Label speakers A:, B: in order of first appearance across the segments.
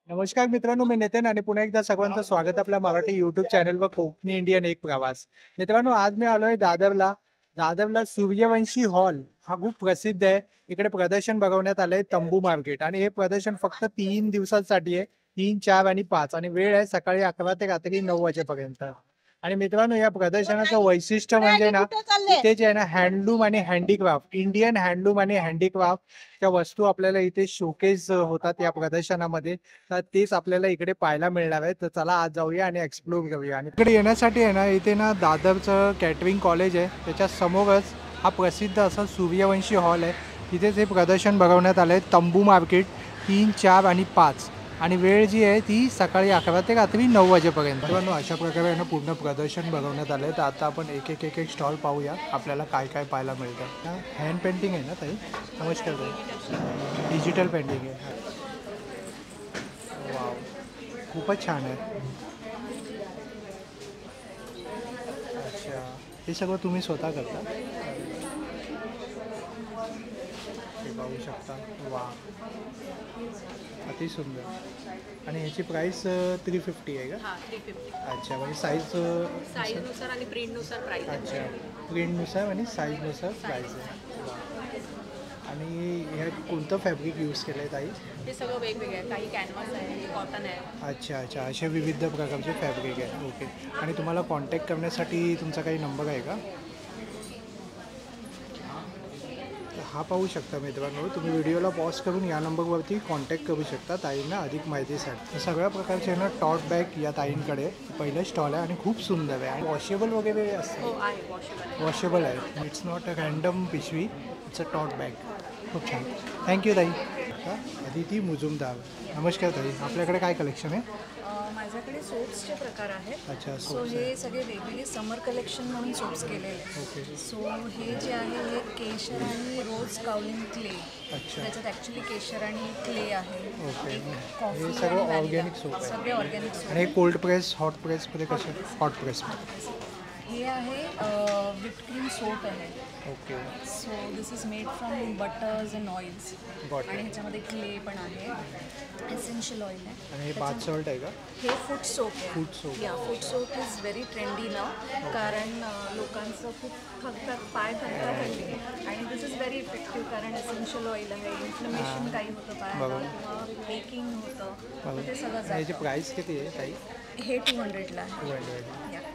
A: नमस्कार मित्रांनो, मी नितीन आणि पुन्हा एकदा सर्वांचं स्वागत आपल्या मराठी युट्यूब चॅनलवर कोकणी इंडियन एक प्रवास. मित्रांनो, आज मी आलोय दादरला. दादरला सूर्यवंशी हॉल हा खूप प्रसिद्ध आहे. इकडे प्रदर्शन भरवण्यात आलंय तंबू मार्केट आणि हे प्रदर्शन फक्त 3 दिवसांसाठी आहे. 3, 4 आणि 5 आणि वेळ आहे सकाळी 11 ते रात्री 9 वाजेपर्यंत. आणि मित्रांनो, या प्रदर्शनाचं वैशिष्ट्य म्हणजे ना, इथे जे आहे ना हँडलूम आणि हँडीक्राफ्ट, इंडियन हँडलूम आणि हँडीक्राफ्ट त्या वस्तू आपल्याला इथे शोकेस होतात या प्रदर्शनामध्ये. तर तेच आपल्याला इकडे पाहायला मिळणार आहे. तर चला आज जाऊया आणि एक्सप्लोर करूया. आणि इकडे येण्यासाठी आहे ना, इथे ना दादरचं कॅटरिंग कॉलेज आहे, त्याच्या समोरच हा प्रसिद्ध असा सूर्यवंशी हॉल आहे. तिथेच हे प्रदर्शन भरवण्यात आलं आहे तंबू मार्केट 3, 4 आणि 5 आणि वेळ जी आहे ती सकाळी 11 ते रात्री 9 वाजेपर्यंत. मित्रांनो, अशा प्रकारे आहे ना पूर्ण प्रदर्शन भरवण्यात आलं आहे. तर आता आपण एक स्टॉल पाहूया आपल्याला काय काय पाहायला मिळतं. हँड पेंटिंग आहे ना ताई? नमस्कार ताई. डिजिटल पेंटिंग आहे. वाव, खूपच छान आहे. अच्छा, हे सगळं तुम्ही स्वतः करता? हे पाहू शकता. वा, अति सुंदर. आणि ह्याची प्राईस 350 आहे का?
B: हां, 350.
A: अच्छा, म्हणजे साईज
B: साईजनुसार आणि प्रिंटनुसार प्राईस आहे.
A: अच्छा, प्रिंटनुसार आणि साईजनुसार प्राईस आहे. वा. आणि ह्यात कोणतं फॅब्रिक यूज केलं आहे ताई?
B: हे सगळं वेगवेगळं आहे. काही कॅनव्हास आहे, कॉटन आहे.
A: अच्छा अच्छा, असे विविध प्रकारचे फॅब्रिक आहे. ओके. आणि तुम्हाला कॉन्टॅक्ट करण्यासाठी तुमचा काही नंबर आहे का? हा पाहू शकता मित्रांनो, तुम्ही व्हिडिओला पॉज करून या नंबरवरती कॉन्टॅक्ट करू शकता ताईंना अधिक माहितीसाठी. सगळ्या प्रकारचे ना टॉट बॅग या ताईंकडे पहिलं स्टॉल आहे आणि खूप सुंदर आहे आणि वॉशेबल वगैरे
B: हो
A: असतं.
B: आहे, वॉशेबल आहे.
A: वॉशेबल आहे. इट्स नॉट अ रँडम पिशवी, इट्स अ टॉट बॅग. खूप छान. थँक्यू ताई. अदिती मुजुमदार. नमस्कार ताई, आपल्याकडे काय कलेक्शन आहे?
B: माझ्याकडे सोप्सचे प्रकार आहेत.
A: अच्छा,
B: सो
A: सोप्स
B: हे सगळे वेगवेगळे समर कलेक्शन म्हणून सोप्स केलेले आहेत.
A: ओके.
B: सो हे जे आहे हे केशर आणि रोज काउलिन क्ले.
A: अच्छा.
B: त्याच्यात ॲक्च्युली केशर आणि क्ले आहे.
A: ओके.
B: कॉफी
A: हे
B: आणि
A: सगळं
B: vanilla.
A: ऑर्गॅनिक सोप आहे.
B: सगळे ऑर्गॅनिक
A: आणि
B: सोप.
A: हे कोल्ड प्रेस, हॉट प्रेसमध्ये कसे? Hot press.
B: हे आहे व्हिप क्रीम सोप आहे.
A: Okay.
B: So this is made from butters and oils.
A: Got it.
B: आणि ह्याच्यामध्ये क्ले पण आहे, एसेन्शियल ऑइल आहे.
A: आणि हे बाथ सॉल्ट आहे का?
B: हे फूड सोप आहे.
A: Foot soap.
B: या foot soap is very trendy नाव, कारण लोकांचं खूप थकतात, पाय थकतात हल्ली. आणि दिस इज व्हेरी इफेक्टिव्ह कारण एसेन्शियल ऑइल आहे. इन्फ्लमेशन काही होतं पायाला
A: बरोबर.
B: किंवा बेकिंग होतं,
A: बरोबर.
B: तर ते सगळं
A: आणि याची
B: जातं.
A: प्राईस किती आहे ताई?
B: हे 200ला आहे.
A: 200.
B: या.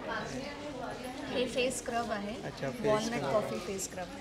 B: हे फेस स्क्रब आहे.
A: अच्छा, face
B: walnut
A: scrub.
B: Coffee face scrub.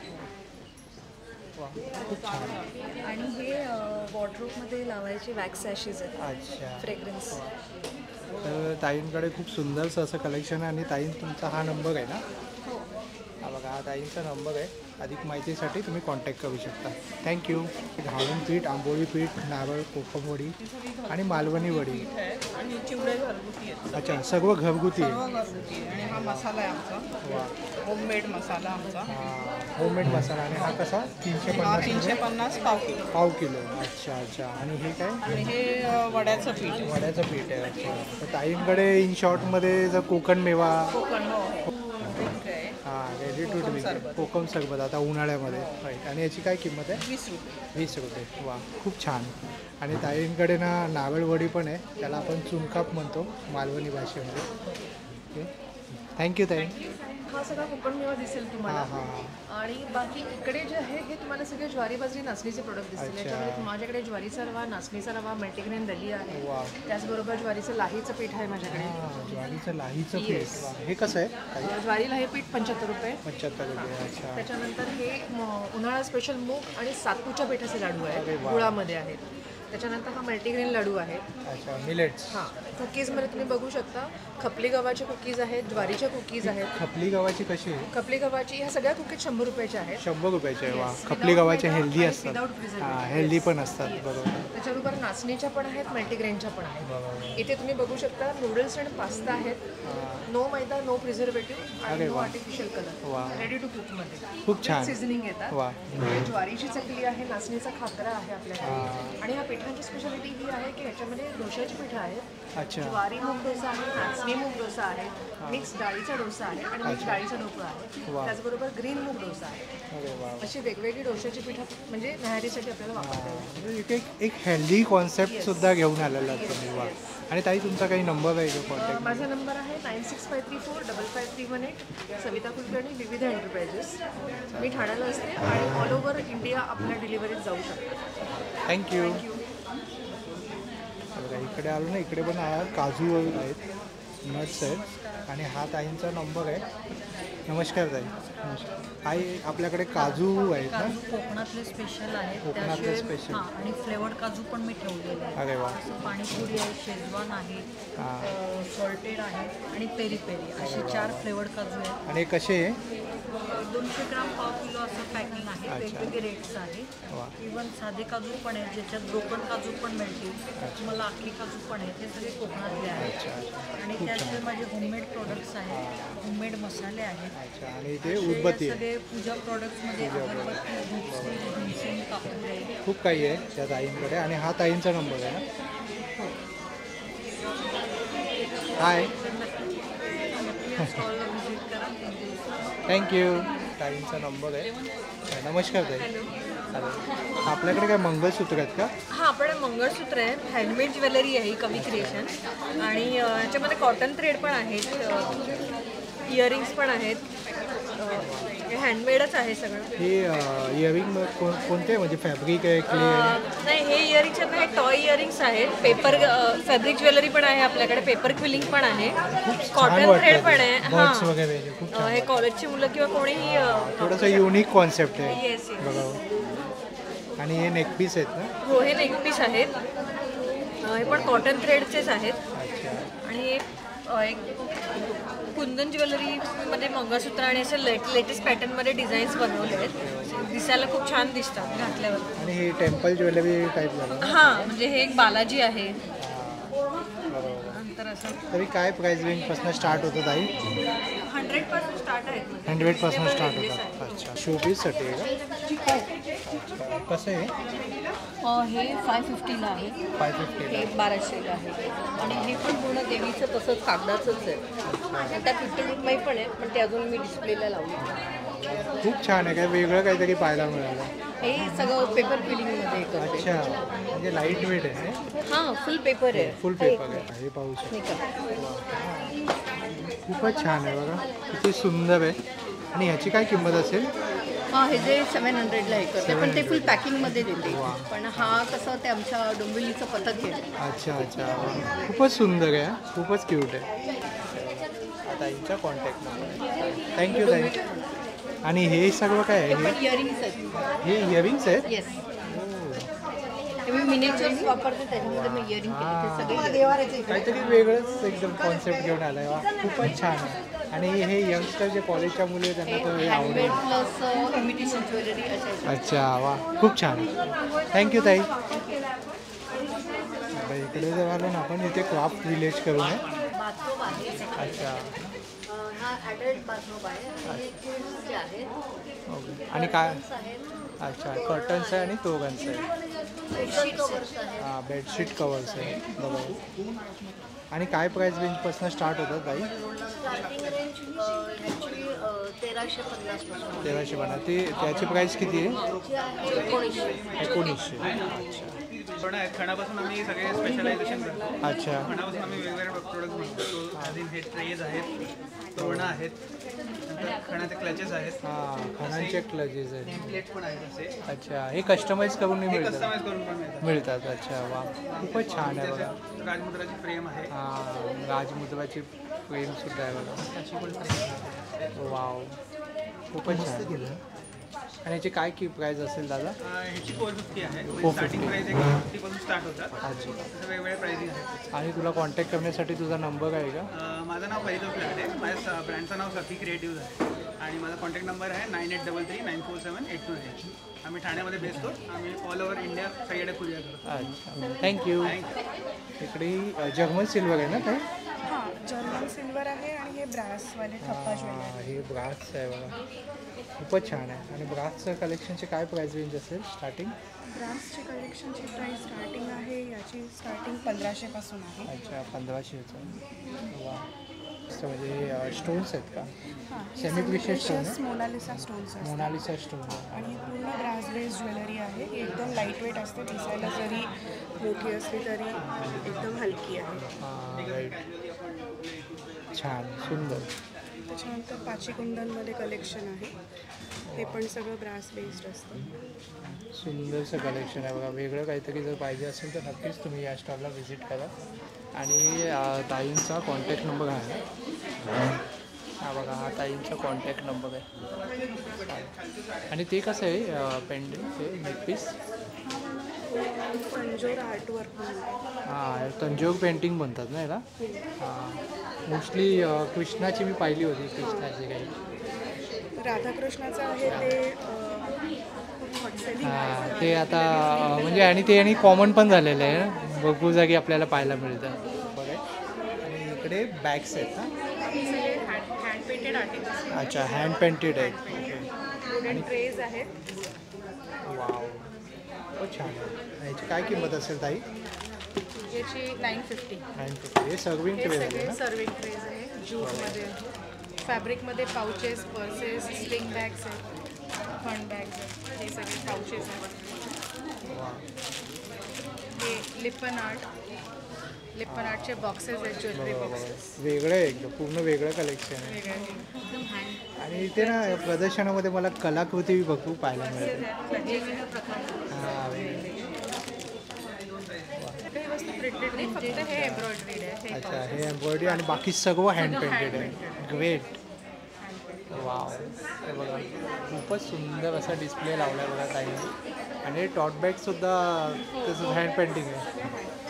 A: वा, खूप छान.
B: आणि हे वॉर्डरोबमध्ये लावायचे वॅक्स ॲशेस आहेत,
A: अच्छा.
B: फ्रेग्रन्स.
A: तर ताईंकडे खूप सुंदरसं असं कलेक्शन आहे आणि ताईं तुमचा हा नंबर आहे ना?
B: हो.
A: हा बघा, हा ताईंचा नंबर आहे. अधिक माहितीसाठी तुम्ही कॉन्टॅक्ट करू शकता. थँक्यू. घावण पीठ, आंबोळी पीठ, नारळ, कोकम वडी आणि मालवणी वडी.
C: आणि चिवडे घरगुती आहेत.
A: अच्छा, सर्व घरगुती
C: सर्व
A: आहे.
C: घरगुती आहे. आणि हा मसाला आहे आमचा,
A: वा.
C: होममेड मसाला आमचा.
A: होममेड मसाला. आणि हा कसा?
C: हा
A: 350
C: 350 पाव किलो.
A: पाव किलो. अच्छा अच्छा. आणि हे काय?
C: आणि हे वड्याचं पीठ आहे.
A: वड्याचं पीठ आहे. अच्छा. तर ताईंकडे इन शॉर्टमध्ये जर कोकण मेवा,
C: कोकण ड्रिंक आहे,
A: हां, रेडी टू
C: कोकम
A: ड्रिंक,
C: सरबत.
A: कोकम सरबत आता उन्हाळ्यामध्ये. राईट. आणि याची काय किंमत आहे?
C: 20 रुपये.
A: 20 रुपये. वा, खूप छान. आणि ताईंकडे ना नारळ वडी पण आहे, त्याला आपण चुनकाप म्हणतो मालवणी भाषेमध्ये. ओके. थँक्यू ताई.
D: हा सगळा कोकण मेवा दिसेल तुम्हाला.
A: हां हां.
D: आणि बाकी इकडे जे आहे हे तुम्हाला सगळे ज्वारी बाजरी नाचणीचे प्रोडक्ट दिसतील.
A: अच्छा.
D: याच्यामध्ये माझ्याकडे ज्वारीचा रवा, नाचणीचा रवा, मल्टीग्रेन दलिया आहे.
A: वा.
D: त्याचबरोबर ज्वारीचं लाहीचं पीठ आहे माझ्याकडे.
A: हां, ज्वारीचं लाहीचं पीठ.
D: Yes.
A: वा, हे कसं आहे ताई?
D: ज्वारी लाही पीठ 75 रुपये.
A: 75 रुपये. अच्छा.
D: त्याच्यानंतर हे उन्हाळा स्पेशल मूग आणि सातपूच्या पिठाचे लाडू
A: अरे
D: आहेत,
A: वा.
D: गुळामध्ये आहेत. त्याच्यानंतर हा मल्टीग्रेन लाडू आहे.
A: अच्छा, मिलेट्स.
D: हां, कुकीजमध्ये तुम्ही बघू शकता खपली गव्हाचे कुकीज आहेत, ज्वारीच्या कुकीज आहेत.
A: खपली गव्हाची कशी आहे?
D: खपली गव्हाची ह्या सगळ्या कुकीज 100 रुपयाच्या आहेत.
A: 100 रुपयाचे आहे. वा,
D: Yes.
A: खपली
D: Without
A: गव्हाचे
D: मैदा
A: हेल्दी
D: आणि
A: असतात.
D: without preservative.
A: हां, हेल्दी पण असतात. बरोबर.
D: त्याच्याबरोबर नाचणीच्या पण आहेत, मल्टीग्रेनच्या पण आहेत.
A: बरोबर.
D: इथे तुम्ही बघू शकता नूडल्स आणि पास्ता आहेत. नो मैदा, नो प्रिझर्वेटिव्ह आणि
A: अरे
D: नो
A: वा.
D: Artificial colour.
A: वा.
D: रेडी टू कुकमध्ये
A: खूप छान.
D: सिझनिंग येतात.
A: वा.
D: हे ज्वारीची चकली आहे, नाचणीचा खाकरा आहे आपल्याकडे. आणि हा पिठांची स्पेशालिटी ही आहे की ह्याच्यामध्ये डोशाची पिठं आहेत.
A: अच्छा
D: ज्वारी मूग डोसा आहे, नाचणी मूग डोसा आहे, मिक्स डाळीचा डोसा आहे आणि मिक्स डाळीचा ढोकळा आहे.
A: वा.
D: त्याचबरोबर ग्रीन मूग डोसा आहे.
A: अरे वा
D: अशी वेगवेगळी डोशाची पिठं म्हणजे न्याहारीसाठी आपल्याला वापरता येईल.
A: म्हणजे इथे एक हेल्दी कॉन्सेप्ट सुद्धा घेऊन आलेला आहे तुम्ही. वा. आणि ताई तुमचा काही नंबर आहे का कॉन्टॅक्ट?
D: माझा नंबर आहे 9653455318. सविता कुलकर्णी, विविध एंटरप्राइजेस. मी ठाण्याला असते आणि ऑल ओव्हर इंडिया आपल्या डिलिव्हरीत जाऊ शकते.
A: थँक्यू. इकडे आलो ना, इकडे पण काजू आहेत, नट्स आहेत आणि हा ताईंचा नंबर आहे. नमस्कार ताई. नमस्कार. ताई आपल्याकडे काजू आहेत ना?
E: काजू कोकणातले स्पेशल आहेत.
A: कोकणातले
E: त्याशिवाय
A: special.
E: हां, आणि फ्लेवर्ड काजू पण मी ठेवलेले आहेत.
A: अरे वा.
E: पाणीपुरी आहे, शेजवान आहे,
A: हां.
E: सॉल्टेड आहे आणि पेरी पेरी असे 4 फ्लेवर्ड काजू आहेत.
A: आणि कसे आहे?
E: 200 ग्राम पाव किलो असं पॅकिंग आहे.
A: अच्छा.
E: वेगवेगळे रेट्स आहे.
A: वा.
E: इवन साधे काजू पण आहेत, ज्याच्यात ब्रोकन काजू पण मिळतील. तुम्हाला आखी काजू पण आहेत. हे सगळे कोकणातले आहेत.
A: अच्छा अच्छा.
E: आणि त्याशिवाय माझे होममेड प्रोडक्ट्स आहेत, होममेड मसाले आहेत.
A: अच्छा. आणि इथे
E: असे
A: उदबत्ती आहे.
E: सगळे पूजा प्रोडक्ट्समध्ये अगरबत्ती, धूपस्टी, भीमसेन, कापूर आहे.
A: खूप काही आहे त्या ताईंकडे. आणि हा ताईंचा नंबर आहे ना? हाय.
E: स्टॉलला व्हिजिट करा.
A: थँक्यू. ताईंचा नंबर आहे. नमस्कार ताई. चालेल. आपल्याकडे काय मंगळसूत्र आहेत का?
F: हा आपलं मंगळसूत्र आहे, हँडमेड ज्वेलरी आहे ही कवी क्रिएशन आणि याच्यामध्ये कॉटन थ्रेड पण आहेत, इयरिंग्स पण आहेत, हँडमेडच आहे सगळं.
A: हे इयरिंग कोणते म्हणजे फॅब्रिक आहे, क्ले आहे?
F: नाही हे इयरिंग्स आहेत ना, हे टॉय इयरिंग्स आहेत. पेपर फॅब्रिक ज्वेलरी पण आहे आपल्याकडे, पेपर क्विलिंग पण आहे, कॉटन थ्रेड पण आहे.
A: बर्ड्स वगैरे खूप छान.
F: हे कॉलेजची मुलं किंवा कोणीही
A: थोडंसं युनिक कॉन्सेप्ट आहे.
F: Yes yes.
A: बघा. आणि हे नेकपीस आहेत ना?
F: हो हे नेक पीस आहेत. हे पण कॉटन थ्रेडचेच आहेत.
A: अच्छा.
F: आणि हे एक कुंदन ज्वेलरी मध्ये मंगळसूत्र आणि असे लेटेस्ट पॅटर्नमध्ये डिझाईन्स बनवले आहेत. दिसायला खूप छान दिसतात घातल्यावर.
A: आणि हे टेम्पल ज्वेलरी टाईप झालं.
F: हां म्हणजे हे एक बालाजी आहे.
A: बरोबर.
F: नंतर असं
A: तरी काय प्राइस रेंजपासून स्टार्ट होतं ताई?
F: 100% स्टार्ट आहे.
A: 100पासून स्टार्ट होतात. अच्छा. शोपीससाठी आहे का? अच्छा. कसं आहे?
E: हे 550ला आहे.
A: 550
E: हे 1200ला आहे. आणि हे पण पूर्ण देवीचं तसंच कागदाचंच आहे. आणि त्यात विठ्ठल रुक्माई पण आहे, पण ते अजून मी डिस्प्लेला लावली.
A: खूप छान आहे. काय वेगळं काहीतरी पाहायला मिळालं.
E: हे सगळं पेपर फिलिंगमध्ये करते.
A: अच्छा. म्हणजे लाईट वेट आहे.
E: हां फुल पेपर आहे.
A: फुल पेपर आहे. हे पाहू शकतो.
E: नाही का?
A: खूपच छान आहे बघा. किती सुंदर आहे. आणि ह्याची काय किंमत असेल?
E: हां हे जे 700ला हे करते, पण ते फुल पॅकिंगमध्ये देते.
A: वा.
E: पण हा कसं ते आमच्या डोंबिवलीचं पथक आहे.
A: अच्छा अच्छा. खूपच सुंदर आहे. खूपच क्यूट आहे. आता यांचा कॉन्टॅक्ट नंबर. थँक्यू ताई. आणि हे सगळं काय
E: हे
A: आहे?
E: पण इयरिंग्स आहेत.
A: हे इयरिंग्स आहेत?
E: येस. हे मी मिनिएचर्स वापरते, त्याच्यामध्ये मी इयरिंग केले. ते सगळे
A: काहीतरी वेगळंच एकदम कॉन्सेप्ट घेऊन आलाय. वा. खूपच छान आहे. आणि हे यंगस्टर जे कॉलेजच्या मुली आहेत त्यांना तर हे आवडेल.
E: हँडमेड प्लस इमिटेशन ज्वेलरी अशा.
A: अच्छा. वा. खूप छान. थँक्यू ताई. आता इकडे जर आलो ना आपण, इथे क्राफ्ट विलेज करून आहे.
E: बाथरूम आहे.
A: अच्छा.
E: हा ॲडल्ट बाथरूम आहे. आणि किड्सचे आहेत.
A: ओके. आणि काय? अच्छा. कर्टन्स आहे आणि तोगन्स आहे.
E: बेडशीट कवर्स आहेत.
A: हां बेडशीट कवर्स आहे. बरोबर. आणि काय प्राईस रेंजपासून स्टार्ट होतात ताई?
E: स्टार्टिंग रेंज ॲक्च्युली 1350 पासून
A: 1350. ते त्याची प्राईस किती आहे?
E: आहे 1900.
A: 1900. अच्छा.
G: पण आहेत खणापासून आम्ही सगळे स्पेशलायझेशन करतो.
A: अच्छा.
G: खणापासून आम्ही वेगवेगळे प्रोडक्ट बनवतो. आधी हे ट्रेज आहेत, तोरणं आहेत, नंतर खणाचे क्लचेस आहेत,
A: हां खणांचे क्लजेस आहेत.
G: प्लेट पण आहेत असे.
A: अच्छा. हे कस्टमाइज करून
G: हे
A: मिळतात?
G: कस्टमाइज करून पण मिळतात.
A: मिळतात. अच्छा. वा. खूपच छान आहे बघा.
G: राजमुद्राची फ्रेम आहे.
A: हां राजमुद्राची फ्रेमसुद्धा आहे बघा.
G: अशी पण फ्रेम आहे.
A: वाव. खूपच छान. आणि याची काय की प्राईस असेल दादा?
G: ह्याची 450 आहे.
A: 450.
G: स्टार्टिंग प्राईस 150 पासून स्टार्ट होतात.
A: अच्छा.
G: तसं वेगवेगळे प्राइसिंग आहेत.
A: आणि तुला कॉन्टॅक्ट करण्यासाठी तुझा नंबर आहे का?
G: माझं नाव परितोष लाडे. माझ्या ब्रँडचं नाव सखी क्रिएटिव्ह आहे आणि माझा कॉन्टॅक्ट नंबर आहे 9833947828. आम्ही ठाण्यामध्ये भेटतो. आम्ही ऑल ओव्हर इंडिया सगळीकडे कुरिअर करतो.
A: अच्छा. थँक्यू. इकडे जर्मन सिल्वर आहे ना काय?
H: हां जर्मन सिल्वर आहे आणि हे
D: ब्रासवाले ठप्पा ज्वेलरी.
A: हे ब्रासचं आहे बघा, खूपच छान आहे. आणि ब्रासचं कलेक्शनचे काय प्राईस रेंज असेल स्टार्टिंग?
D: ब्रासची कलेक्शनची प्राईस स्टार्टिंग आहे, याची स्टार्टिंग 1500 पासून आहे.
A: अच्छा 1500चं. वा मस्त. म्हणजे स्टोन्स आहेत का?
D: हां,
A: सेमी प्रिशियस स्टोन आहे?
D: मोनालिसा स्टोन्स असतात.
A: मोनालिसा स्टोन आहे.
D: आणि पूर्ण ब्रास बेस्ड ज्वेलरी आहे. ही एकदम लाईट वेट असते, दिसायला जरी मोठी असली तरी एकदम हलकी आहे.
A: हां राईट. छान सुंदर.
D: त्याच्यानंतर पाचीकुंदनमध्ये कलेक्शन आहे, हे पण सगळं ब्रास बेस्ड असतं.
A: सुंदरसं कलेक्शन आहे बघा. वेगळं काहीतरी जर पाहिजे असेल तर नक्कीच तुम्ही या स्टॉलला व्हिजिट करा. आणि ताईंचा कॉन्टॅक्ट नंबर आहे. हा बघा, हा ताईंचा कॉन्टॅक्ट नंबर आहे. आणि ते कसं आहे पेंडेंट ते नेकपीस?
D: तंजोर आर्टवर्क म्हणून.
A: हां तंजोर पेंटिंग म्हणतात ना याला. हां मोस्टली कृष्णाची मी पाहिली होती, कृष्णाची काही.
D: राधाकृष्णाचं आहे ते खूप हॉट सेलिंग आहे.
A: हां ते आता म्हणजे आणि ते आणि कॉमन पण झालेलं आहे ना, भरपूर जागी आपल्याला पाहायला मिळतं. बघा. आणि इकडे बॅग्स आहेत ना.
D: सगळे हँड पेंटेड आर्टिकल्स.
A: अच्छा हँड पेंटेड आहेत.
D: आणि ट्रेज आहेत.
A: वाव खूप छान आहे. याची काय किंमत असेल ताई?
D: याची 950.
A: 950. हे सर्विंग
D: हे
A: ट्रे आहे
D: सगळे
A: ना?
D: सर्विंग ट्रेज आहे. ज्यूटमध्ये फॅब्रिकमध्ये पाउचेस, पर्सेस, स्लिंग बॅग्स आहेत, फंड बॅग्स आहेत, हे सगळे पाउचेस आहेत.
A: वा
D: हे लिप्पन आर्टचे बॉक्सेस आहेत, ज्वेलरी बॉक्सेस.
A: वेगळं आहे एकदम, पूर्ण वेगळं कलेक्शन आहे.
D: वेगळे
A: आणि इथे ना प्रदर्शनामध्ये मला कलाकृती भरपूर पाहायला मिळते. हां
D: काही वस्तू प्रिंटेड नाही, फक्त हे एम्ब्रॉयडरीड आहे. हे
A: अच्छा हे एम्ब्रॉयडरी आणि बाकी सर्व हँड पेंटेड आहे. ग्रेट. वाव हे बघा खूपच सुंदर असा डिस्प्ले लावला आहे बघा ताईंनी. आणि टॉट बॅगसुद्धा तसंच हँड पेंटिंग आहे.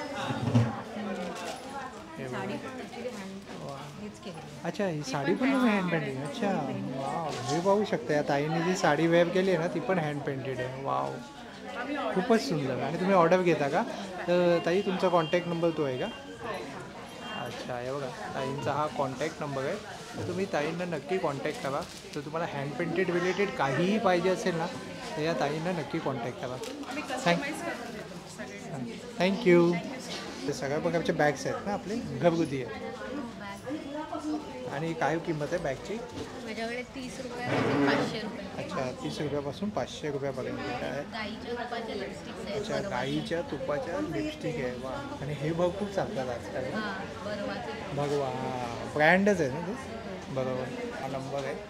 A: हे बघा. वा. अच्छा ही साडी पण हँड पेंटिंग. अच्छा वाव हे पाहू शकता या ताईंनी जी साडी वेअर केली आहे ना ती पण हँड पेंटेड आहे. वाव खूपच सुंदर. आणि तुम्ही ऑर्डर घेता का? तर ताई तुमचा कॉन्टॅक्ट नंबर तो आहे का? अच्छा हे बघा ताईंचा हा कॉन्टॅक्ट नंबर आहे. तर तुम्ही ताईंना नक्की कॉन्टॅक्ट करा. तर तुम्हाला हँड पेंटेड रिलेटेड काहीही पाहिजे असेल ना तर या ताईंना नक्की कॉन्टॅक्ट करा. थँक्यू. ते सगळ्या प्रकारचे बॅग्स आहेत ना आपले, घरगुती आहे. आणि काय किंमत आहे बॅगची?
E: माझ्याकडे 30 रुपयापासून 500 रुपये.
A: अच्छा 30 रुपयापासून 500 रुपयापर्यंत आहे.
E: गाईच्या तुपाच्या लिपस्टिक्स आहेत.
A: अच्छा गाईच्या तुपाच्या लिपस्टिक आहे. वा. आणि हे भरपूर चालतात आजकाल.
E: हां बरोबर.
A: भगवा हां ब्रँडच आहे ना ते. बरोबर हा नंबर आहे.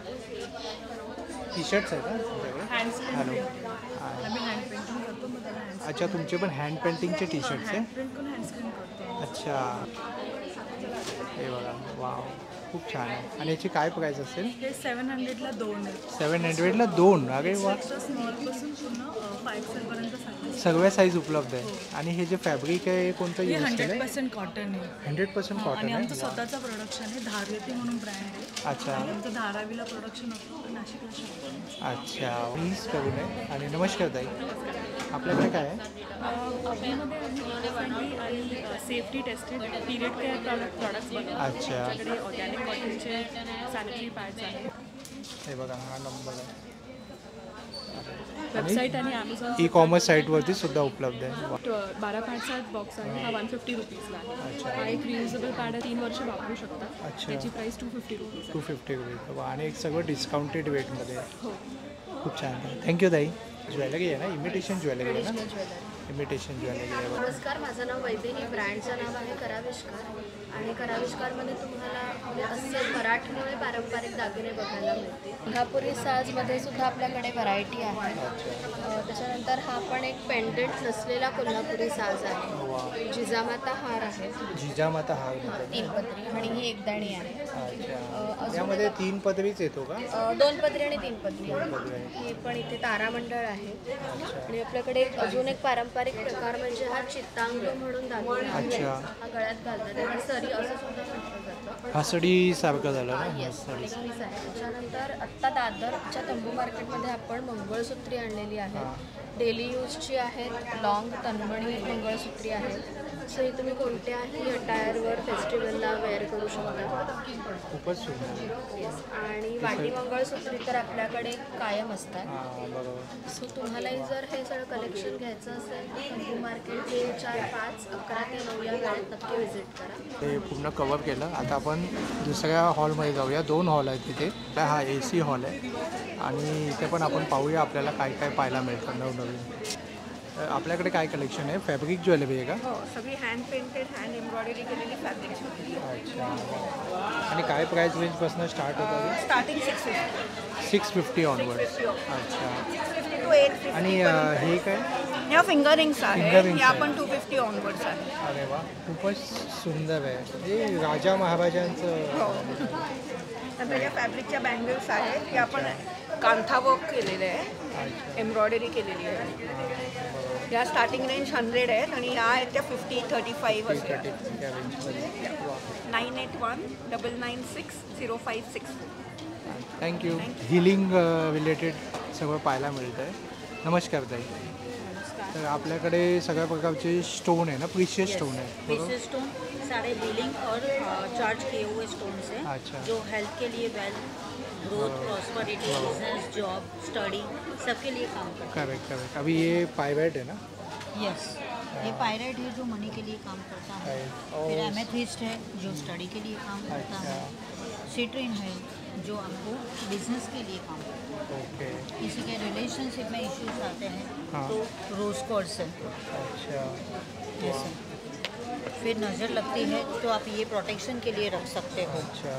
A: टी शर्ट्स आहेत ना तुमच्याकडे? हॅलो
D: हँड पेंटिंग करतो, मग त्याला हँड
A: अच्छा तुमचे पण हँड पेंटिंगचे टी शर्ट्स आहे?
D: प्रिंट करून हँडस्क्रीन करतो.
A: अच्छा हे बघा वाव खूप छान आहे. आणि याची काय प्राईस असेल?
D: हे 700ला 2 आहेत.
A: 700ला 2. अरे वा.
D: स्मॉलपासून पूर्ण 5 पर्यंत साईज.
A: सगळ्या साईज उपलब्ध आहे. आणि हे जे फॅब्रिक आहे हे कोणतं
D: हे
A: यूज केलं आहे?
D: 100% कॉटन आहे.
A: 100% कॉटन
D: आणि
A: आहे.
D: आमचं स्वतःचं प्रोडक्शन आहे, धारयती म्हणून ब्रँड आहे.
A: अच्छा
D: आमचं धारावीला प्रोडक्शन असतं, नाशिकला शकतो.
A: अच्छा प्लीज करू नये. आणि नमस्कार ताई आपल्याकडे काय आहे?
D: आपल्यामध्ये फ्रेंडली आणि safety tested period care products बनवतो.
A: अच्छा
D: आपल्याकडे ऑर्गॅनिक कॉटनचे सॅनिटरी पॅड्स आहेत.
A: हे बघा हा नंबर आहे.
D: वेबसाईट आणि ॲमेझॉन
A: ई कॉमर्स साईटवरती सुद्धा उपलब्ध आहे.
D: 12 पॅडचा बॉक्स आहे, हा 150 रुपीजला आहे. हा एक रियुजेबल पॅड आहे, 3 वर्ष वापरू शकता.
A: अच्छा.
D: त्याची प्राईस 250 रुपीज आहे.
A: 250 रुपये. आणि एक सगळं डिस्काउंटेड वेटमध्ये आहे.
D: हो.
A: खूप छान. थँक्यू ताई. ज्वेलरी आहे ना, इमिटेशन ज्वेलरी आहे ना? इमिटेशन ज्वेलरी आहे बघा.
H: नमस्कार, माझं नाव वैदेही. ब्रँडचं नाव आहे कराविष्कार. आणि कराविष्कारमध्ये तुम्हाला म्हणजे असे मराठमोळे पारंपरिक दागिने बघायला मिळतील. कोल्हापुरी साजमध्ये सुद्धा आपल्याकडे व्हरायटी आहे. त्याच्यानंतर हा पण एक पेंडेंट नसलेला कोल्हापुरी साज आहे. जिजामाता हार आहे.
A: जिजामाता हार.
H: 3 पदरी आणि ही एकदाणी आहे.
A: अच्छा त्यामध्ये 3 पदरीच येतो का?
H: 2 पदरी आणि 3 पदरी आहे.
A: पदरी आहे.
H: हे पण इथे तारामंडळ आहे. आणि आपल्याकडे अजून एक पारंपरिक प्रकार म्हणजे हा चित्तांग म्हणून दागिना आहे.
A: अच्छा.
H: हा गळ्यात घालतात, त्याला सरी असं सुद्धा म्हटलं जातं.
A: हसडी सारखं झालं ना?
H: येस,
A: हसडी.
H: एक पीस आहे. त्याच्यानंतर आत्ता दादरच्या तंबू मार्केटमध्ये आपण मंगळसूत्री आणलेली आहे. डेली यूजची आहेत, लॉंग तन्मणी मंगळसूत्री आहेत. सो ही तुम्ही कोणत्याही अटायरवर फेस्टिवलला वेअर करू शकता.
A: खूपच सुंदर.
H: आणि वाटी मंगळसूत्री तर आपल्याकडे कायम असतात.
A: हां बरोबर.
H: सो तुम्हालाही जर हे सगळं कलेक्शन घ्यायचं असेल तर हिंदू मार्केट 345 11 ते 9 या वेळेत नक्की व्हिजिट करा.
A: ते पूर्ण कव्हर केलं. आता आपण दुसऱ्या हॉलमध्ये जाऊया. 2 हॉल आहेत तिथे. हा AC हॉल आहे आणि इथे पण आपण पाहूया आपल्याला काय काय पाहायला मिळतं नवनवीन. आपल्याकडे काय कलेक्शन आहे? फॅब्रिक ज्वेलरी आहे का?
B: हो, सगळी हँड पेंटेड हँड एम्ब्रॉयडरी केलेली फॅब्रिक ज्वेलरी.
A: अच्छा. आणि काय प्राईस रेंजपासून स्टार्ट होतं?
B: स्टार्टिंग 650.
A: 650 ऑनवर्ड. अच्छा.
B: 650 to 850.
A: आणि हे काय?
B: ह्या फिंगर रिंग्स
A: Finger
B: आहेत.
A: rings
B: ह्या
A: आहे.
B: पण 250 ऑनवर्ड्स आहे.
A: अरे वा, खूपच सुंदर आहे. हे राजा महाराजांचं.
B: हो. नंतर या फॅब्रिकच्या बँगल्स आहेत. ह्या पण कांथा वर्क केलेले आहे, एम्ब्रॉयडरी केलेली आहे. ह्या स्टार्टिंग रेंज 100 आहेत आणि ह्या आहेत त्या 50, 35 असल्या. 9819960564.
A: थँक्यू. हिलिंग रिलेटेड सगळं पाहायला मिळतं आहे. नमस्कार ताई. तर आपल्याकडे सगळ्या प्रकारचे स्टोन आहे ना, प्रिशियस स्टोन आहे बरोबर?
I: प्रीशियस स्टोन सारे बिलिंग और चार्ज किए हुए स्टोन्स हैं
A: अच्छा.
I: जो हेल्थ के लिए, wealth, growth, prosperity, business, job, study सबके लिए काम करते
A: करेक्ट करेक्ट. अभी ये पाइवेट है ना?
I: हैं. यस, ये पायराइट है जो मनी के लिए काम करता है.
A: और
I: फिर एमेथिस्ट है जो स्टडी के लिए काम करता है. सिट्रिन है जो आपको बिजनेस के लिए काम करता है.
A: ओके.
I: किसी के रिलेशनशिप में इश्यूज आते हैं
A: हाँ.
I: तो रोज कॉर्ड्स है.
A: अच्छा.
I: यस. फिर नज़र लगती है तो आप ये प्रोटेक्शन के लिए रख सकते हो.
A: अच्छा.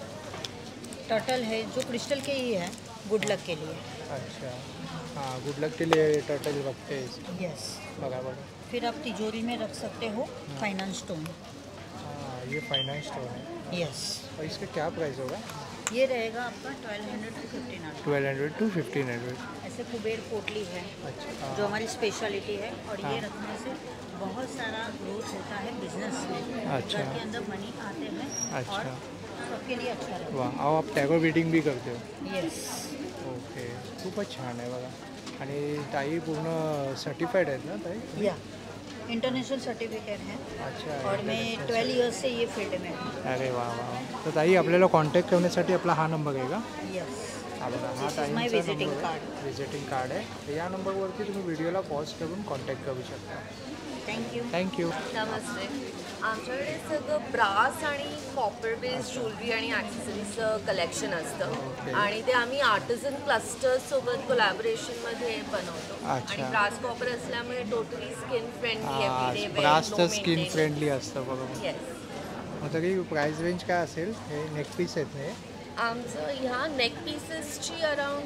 I: टर्टल है जो क्रिस्टल के ही है, गुड लक के लिए.
A: अच्छा. हाँ, गुड लक के लिए टर्टल रखते हैं इसमें.
I: यस.
A: बराबर.
I: फिर आप तिजोरी में रख सकते हो फाइनेंस स्टोन.
A: हाँ, ये फाइनेंस स्टोन है.
I: यस.
A: और इसका क्या प्राइस होगा?
I: ये रहेगा आपका 1200 to 1500.
A: 1200 to 1500.
I: ऐसे कुबेर पोटली है
A: अच्छा.
I: जो हमारी स्पेशलिटी है और ये रखने से बहुत सारा ग्रोथ होता है बिजनेस में.
A: अच्छा.
I: घर के अंदर मनी आते हैं
A: अच्छा.
I: और सबके लिए अच्छा रहता
A: वाह. और आप टॅगो बीटिंग भी करते हो?
I: है. यस.
A: ओके. खूपच छान आहे बघा. आणि ताई पूर्ण सर्टिफाईड आहेत ना ताई?
I: या इंटरनेशनल सर्टिफिकेट है
A: अच्छा.
I: और मैं 12 इयर्स से ये फील्ड में हूँ.
A: अरे वा वा. तर ताई आपल्याला कॉन्टॅक्ट करण्यासाठी आपला हा नंबर आहे का?
I: यस.
A: हा बघा, हा
I: This is my
A: ताईंचा
I: visiting
A: नंबर आहे.
I: card.
A: विजिटिंग कार्ड आहे. तर या नंबरवरती तुम्ही व्हिडिओला पॉज करून कॉन्टॅक्ट करू शकता.
I: थँक्यू.
A: थँक्यू.
J: नमस्ते. आमच्याकडे सगळं ब्रास आणि कॉपर बेस्ड ज्वेलरी आणि ॲक्सेसरीजचं कलेक्शन असतं आणि ते आम्ही आर्टिझन क्लस्टर्ससोबत कोलॅबोरेशनमध्ये बनवतो.
A: अच्छा.
J: आणि ब्रास कॉपर असल्यामुळे totally skin friendly everyday
A: brass तर स्किन फ्रेंडली असतं बरोबर.
J: येस.
A: मग तरी प्राईस रेंज काय असेल? हे नेकपीस आहेत ना हे?
J: आमचं ह्या नेक पीसेसची अराउंड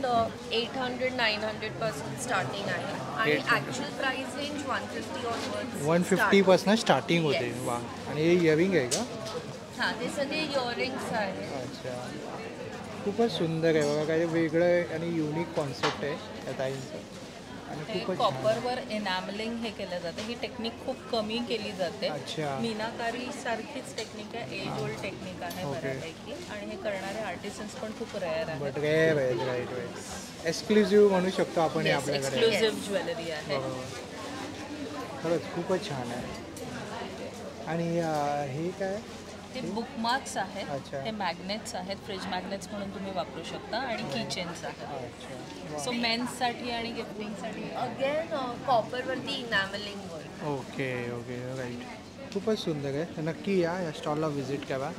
J: 800-900 पासून स्टार्टिंग आहे आणि
A: 800.
J: ॲक्च्युअल प्राइस रेंज 150 ऑनवर्ड्स
A: 150 पासून स्टार्टिंग होते. वा. आणि हे इयरिंग आहे का?
J: हां, ते सगळे इयरिंग्स आहेत.
A: अच्छा. खूपच सुंदर आहे बघा. काही वेगळं आणि युनिक कॉन्सेप्ट आहे त्या ताईंचं आणि
C: हे
A: खूपच छान.
C: कॉपरवर एनामलिंग हे केलं जातं. ही टेक्निक खूप कमी केली जाते.
A: अच्छा.
C: मीनाकारी सारखीच टेक्निक आहे, एज ओल्ड टेक्निक आहे
A: ओके.
C: बऱ्यापैकी आणि हे करणारे आर्टिसन्स पण खूप रेअर आहेत.
A: बट रेअर आहे. Right right. एक्सक्लुझिव्ह म्हणू शकतो आपण हे आपल्याकडे.
C: एक्सक्लुझिव्ह ज्वेलरी आहे.
A: बरोबर. खरंच खूपच छान आहे. आणि हे काय?
C: हे बुकमार्क्स आहेत.
A: अच्छा.
C: हे मॅग्नेट्स आहेत, फ्रिज मॅग्नेट्स म्हणून तुम्ही वापरू शकता आणि कीचेन्स आहेत.
A: अच्छा.
C: सो मेन्ससाठी आणि गिफ्टिंगसाठी
J: अगेन कॉपरवरती enamelling work.
A: Okay okay right. खूपच सुंदर आहे. तर नक्की या स्टॉलला व्हिजिट करा.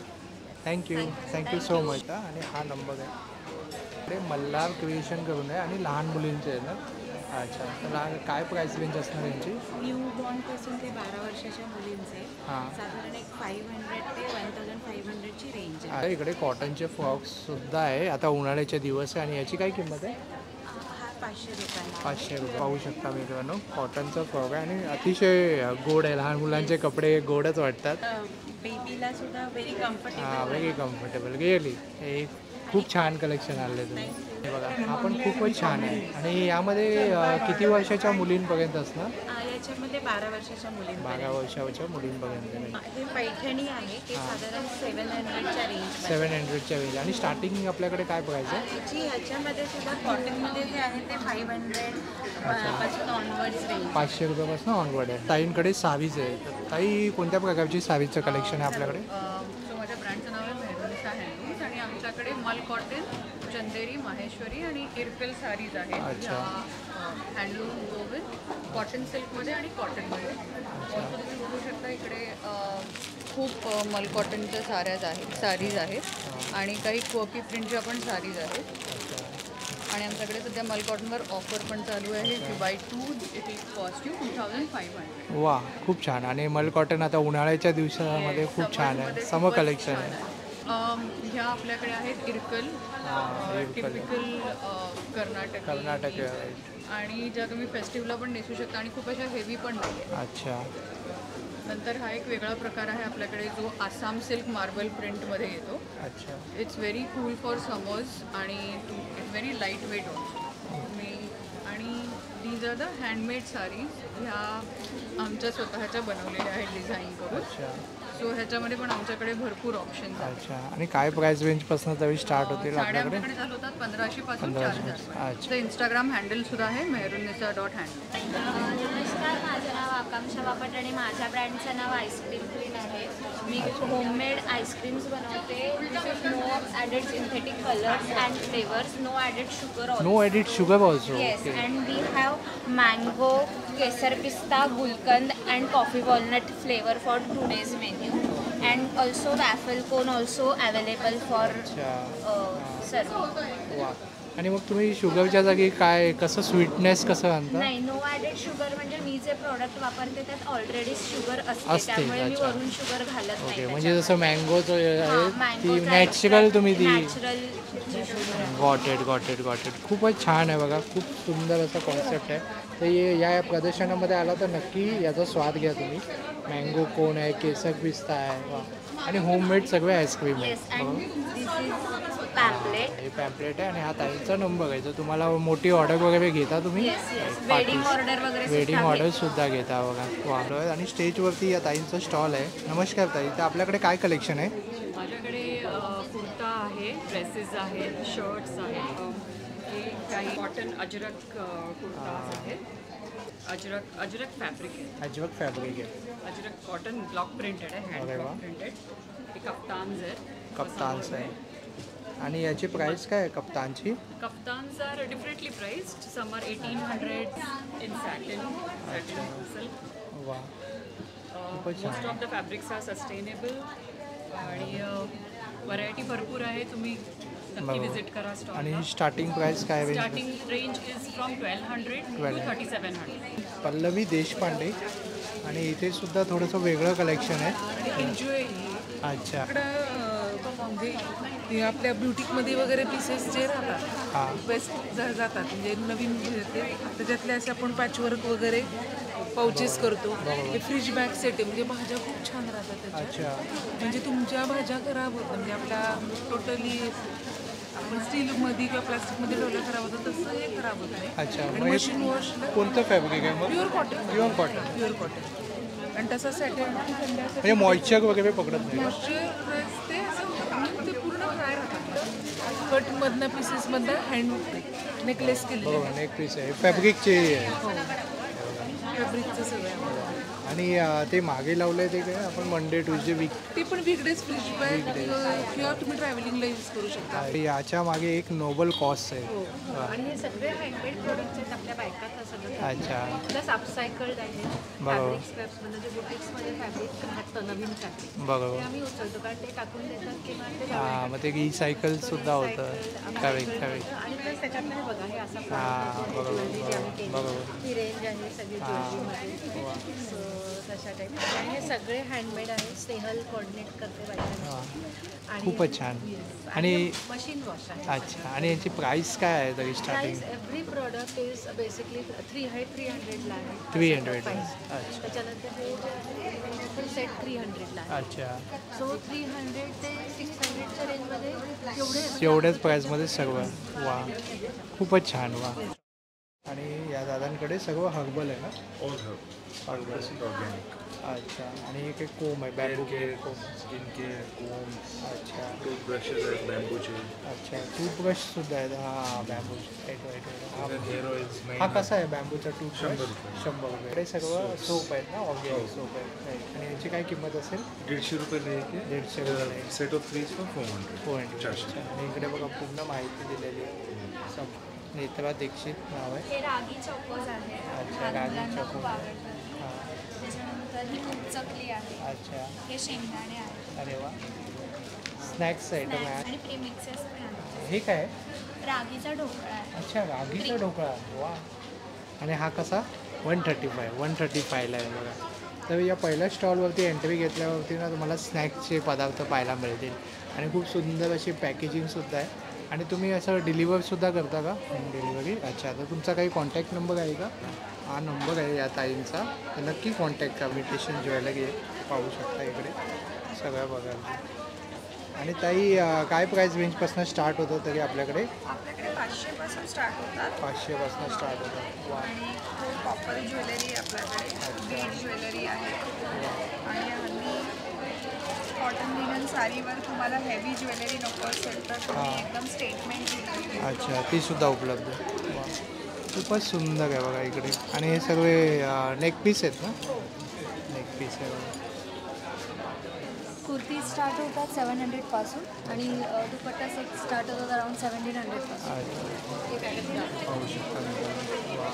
A: Thank you so much. आणि हा नंबर आहे. ते मल्हार क्रिएशन करून आहे आणि लहान मुलींचे आहे ना? अच्छा. तर काय प्राईस रेंज असणार यांची?
K: न्यू बॉर्नपासून ते 12 वर्षाच्या मुलींचे
A: हां.
K: साधारण एक 500 ते 1500ची रेंज आहे.
A: आहे इकडे कॉटनचे फ्रॉक्स सुद्धा आहे. आता उन्हाळ्याचे दिवस आहे आणि याची काय किंमत आहे?
K: हा 500 रुपयाला.
A: 500 रुपये. पाहू शकता मित्रांनो, कॉटनचा फ्रॉक आहे आणि अतिशय गोड आहे. लहान मुलांचे कपडे गोडच वाटतात.
K: बेबीला सुद्धा व्हेरी कम्फर्टेबल.
A: हां, व्हेरी कम्फर्टेबल. रिअली. हे खूप छान कलेक्शन आणले तुम्ही. हे बघा हा पण खूपच छान आहे. आणि यामध्ये किती वर्षाच्या मुलींपर्यंत असणार?
K: याच्यामध्ये 12 वर्षाच्या मुलींपर्यंत.
A: 12 वर्षाच्या मुलींपर्यंत.
K: हे पैठणी आहे ते साधारण 700च्या रेंज.
A: 700च्या रेंज. आणि स्टार्टिंग आपल्याकडे काय बघायचं?
K: याची ह्याच्यामध्ये सुद्धा कॉटनमध्ये जे आहे ते 500 पासून ऑनवर्ड्स रेंज.
A: 500 रुपयापासून ऑनवर्ड आहे. ताईंकडे साडीज आहे. तर ताई कोणत्या प्रकारची साडीचं कलेक्शन आहे आपल्याकडे?
F: सो माझ्या ब्रँडचं नाव आहे मेहरुनिसा हँडलूम्स आणि आमच्याकडे मल कॉटन, चंदेरी, माहेश्वरी आणि इरकल साडीज आहेत.
A: अच्छा.
F: हँडलूम वोवन कॉटन सिल्कमध्ये आणि कॉटनमध्ये. तुम्ही बघू शकता इकडे खूप मल कॉटनच्या साडीज आहेत आणि काही कोकी प्रिंटच्या पण साडीज आहेत. आणि आमच्याकडे सध्या मल कॉटनवर ऑफर पण चालू आहे. if you buy 2 it will cost you 2500.
A: वा खूप छान. आणि मल कॉटन आता उन्हाळ्याच्या दिवसामध्ये खूप छान आहे. समर कलेक्शन आहे.
F: ह्या आपल्याकडे आहेत इरकल, टिपिकल कर्नाटक आणि ज्या तुम्ही फेस्टिवलला पण नेसू शकता आणि खूप अशा हेवी पण नाही आहे.
A: अच्छा.
F: नंतर हा एक वेगळा प्रकार आहे आपल्याकडे जो आसाम सिल्क मार्बल प्रिंटमध्ये येतो.
A: अच्छा.
F: It's very cool for summers आणि it's very light weight also. आणि these are the handmade saris. ह्या आमच्या स्वतःच्या बनवलेल्या आहेत डिझाईन करून.
A: अच्छा.
F: सो ह्याच्यामध्ये पण आमच्याकडे भरपूर ऑप्शन्स आहेत.
A: अच्छा. आणि काय प्राइस रेंजपासून तरी स्टार्ट होतील
F: साड्या
A: आपल्याकडे?
F: आमच्याकडे चालू होतात 1500 पासून
A: 1500.
F: 4000.
A: अच्छा.
F: इंस्टाग्राम हँडल सुद्धा आहे mehrunisa.handle.
H: नमस्कार, माझं नाव आकांक्षा बापट आणि माझ्या ब्रँडचं नाव आईस्क्रीम क्वीन आहे. मी होममेड आईस्क्रीम्स बनवते with no added synthetic colours and flavours, no added sugar also.
A: No added sugar also.
H: Yes, and we have mango, kesar pista, gulkand and coffee walnut flavour for today's menu. And also waffle cone also available for serving.
A: वा. आणि मग तुम्ही शुगरच्या जागी काय कसं sweetness कसं आणता?
H: नाही, नो ॲडेड शुगर म्हणजे मी जे प्रोडक्ट वापरते त्यात ऑलरेडी शुगर असते, त्यामुळे मी
A: अच्छा.
H: वरून शुगर घालत नाही.
A: ओके. म्हणजे जसं मँगोचं आहे ती
H: मँगोचा
A: नॅचरल तुम्ही ती.
H: नॅचरल.
A: Got it. खूपच छान आहे बघा. खूप सुंदर असा कॉन्सेप्ट आहे. तर या प्रदर्शनामध्ये आला तर नक्की याचा स्वाद घ्या तुम्ही. मँगो कोन आहे, केसर पिस्ता आहे. वा. आणि होममेड सगळे आईस्क्रीम आहे.
H: Yes, and this is pamphlet.
A: हे पॅम्पलेट आहे. आणि हा ताईंचा नंबर आहे. जर तुम्हाला मोठी ऑर्डर वगैरे घेता तुम्ही
H: येस, वेडिंग ऑर्डर वगैरे
A: वेडिंग ऑर्डर सुद्धा घेता बघा. वा. आणि स्टेजवरती या ताईंचा स्टॉल आहे. नमस्कार ताई. तर आपल्याकडे काय कलेक्शन आहे?
F: माझ्याकडे कुर्ता आहे, ड्रेसेस आहेत, शर्ट्स आहेत. हे काही कॉटन अजरक कुर्ताज आहेत. अजरक फॅब्रिक आहे.
A: अजरक फॅब्रिक आहे.
F: अजरक कॉटन ब्लॉक प्रिंटेड आहे, हँड ब्लॉक प्रिंटेड. हे कप्तान्स आहेत.
A: कप्तान्स आहे. आणि याची प्राइस काय आहे कप्तानची?
F: Kaftans are differently priced. Some are 1800 in satin silk.
A: वा.
F: Most of the fabrics are sustainable आणि व्हरायटी भरपूर आहे. तुम्ही नक्की विजिट करा स्टॉल.
A: आणि स्टार्टिंग प्राइस काय आहे?
F: Starting range is from 1200 to 3700.
A: Pallavi Deshpande. आणि इथे सुद्धा थोडंसं वेगळं कलेक्शन आहे.
L: एन्जॉय.
A: अच्छा.
L: म्हणजे हे आपल्या ब्युटिकमध्ये वगैरे पीसेस जे राहतात बेस्ट जातात. म्हणजे नवीन त्याच्यातले असे आपण पॅचवर्क वगैरे पाउचेस करतो. हे फ्रीज बॅग सेट आहे. म्हणजे भाज्या खूप छान राहतात त्याच्यात. म्हणजे तुमच्या भाज्या खराब होतात. म्हणजे आपल्या टोटली आपण स्टीलमध्ये किंवा प्लास्टिकमध्ये ठेवल्या खराब होतं तसं हे खराब होत नाही.
A: अच्छा.
L: Machine wash.
A: कोणतं फॅब्रिक आहे मग?
L: Pure cotton.
A: Pure cotton.
L: आणि तसा सॅटन
A: म्हणजे मॉइश्चर वगैरे पकडत नाही.
L: मॉइश्चर ते असं ते पूर्ण फ्राय राहतात. कटमधनं पीसेसमधनं हँड नेकलेस केलेलं.
A: बरोबर. नेक पीस आहे. फॅब्रिकचे आहे.
L: फॅब्रिकचं सगळं.
A: आणि ते मागे लावलं आहे ते काय आपण मंडे ट्यूजडे वीक
L: ते पण वीकडेज फ्रीज बॅग किंवा तुम्ही ट्रॅव्हलिंगला यूज करू शकता.
A: याच्या मागे एक नोबल कॉस्ट आहे.
D: आणि हे सगळे हँडमेड प्रोडक्ट्स आहेत आपल्या बायकात सगळं.
A: अच्छा.
D: प्लस अपसायकल्ड आहे. फॅब्रिक स्क्रॅप्स म्हणजे बुटिक्समध्ये फॅब्रिक राहतं नवीन फॅब्रिक ते आम्ही उचलतो कारण ते टाकून देतात किंवा ते
A: हां. मग ते रिसायकल सुद्धा होतं. करेक्ट.
D: आणि प्लस त्याच्यामध्ये बघा हे असं
A: हां. बरोबर.
D: ही रेंज आहे सगळी ज्वेलरीमध्ये.
H: अशा टाईप. आणि हे सगळे हँडमेड आहे. स्नेहल कोऑर्डिनेट करते बायकांना. आणि
A: खूपच छान. आणि
H: मशीन वॉश आहे.
A: अच्छा, आणि यांची प्राइस काय आहे तरी starting?
H: Price every product is basically 300ला आहे.
A: 300. अच्छा
H: त्याच्यानंतर हे जे आहे हे फुल सेट 300ला आहे.
A: अच्छा.
H: सो 300 ते 600च्या रेंजमध्ये
A: एवढ्याच प्राईसमध्ये सर्व. वा, खूपच छान. वा. आणि या दादांकडे सर्व हर्बल आहे ना?
M: ऑर्गॅनिक.
A: अच्छा. आणि एक एक कोम आहे, bamboo comb.
M: Skin care, comb.
A: अच्छा.
M: टूथब्रशेस आहेत बॅम्बूचे.
A: अच्छा, टूथब्रश सुद्धा आहेत. हां, बॅम्बू.
M: Hair oils.
A: हा कसा आहे बॅम्बूचा टूथब्रश?
M: 100 रुपये.
A: 100 रुपये. हे सर्व सोप आहेत ना, ऑर्गॅनिक सोप आहेत. आणि याची काय किंमत असेल?
M: 150 रुपये लेके
A: 150 रुपये.
M: Set of 3 for 400.
A: 400. आणि इकडे बघा पूर्ण माहिती दिलेली आहे. नेत्रा दीक्षित नाव आहे.
H: हे रागी चॉकोज आहे.
A: अच्छा, रागी
H: मुलांना खूप
A: चॉकोज.
H: आवडतं.
A: हां.
H: त्याच्यानंतर ही दूध चकली आहे.
A: अच्छा.
H: हे शेंगदाणे आहे.
A: अरे वा. स्नॅक्स आयटम
H: स्नॅक्स
A: आहे.
H: आणि प्रीमिक्सेस पण आहेत.
A: हे काय?
H: रागीचा ढोकळा आहे.
A: अच्छा, रागीचा ढोकळा. वा. आणि हा कसा? 135ला आहे बघा. तर या पहिल्या स्टॉलवरती एंट्री घेतल्यावरती ना तुम्हाला स्नॅक्सचे पदार्थ पाहायला मिळतील. आणि खूप सुंदर अशी पॅकेजिंगसुद्धा आहे. आणि तुम्ही असं डिलिव्हरसुद्धा करता का? Home delivery. अच्छा. तर तुमचा काही कॉन्टॅक्ट नंबर आहे का? हा नंबर आहे या ताईंचा, तर नक्की कॉन्टॅक्ट करा. इमिटेशन ज्वेलरी पाहू शकता इकडे सगळं बघायला. आणि ताई काय प्राईस रेंजपासून स्टार्ट होतं तरी आपल्याकडे?
B: आपल्याकडे 500 स्टार्ट होतात.
A: 500 स्टार्ट होतं. वा.
B: आणि कॉपर ज्वेलरी आपल्याकडे, बीड ज्वेलरी आहे. आणि हल्ली कॉटन लिनन साडीवर तुम्हाला हेवी ज्वेलरी नको असेल तर तुम्ही एकदम स्टेटमेंट ज्वेलरी.
A: अच्छा, ती सुद्धा उपलब्ध आहे. वा, खूपच सुंदर आहे बघा इकडे. आणि हे सर्व नेक पीस आहेत ना? नेक पीस आहे बघा.
H: कुर्ती स्टार्ट होतात 700 पासून आणि दुपट्टा सेट स्टार्ट होतात अराउंड 1700 पासून.
A: पाहू शकता तुम्ही. वा.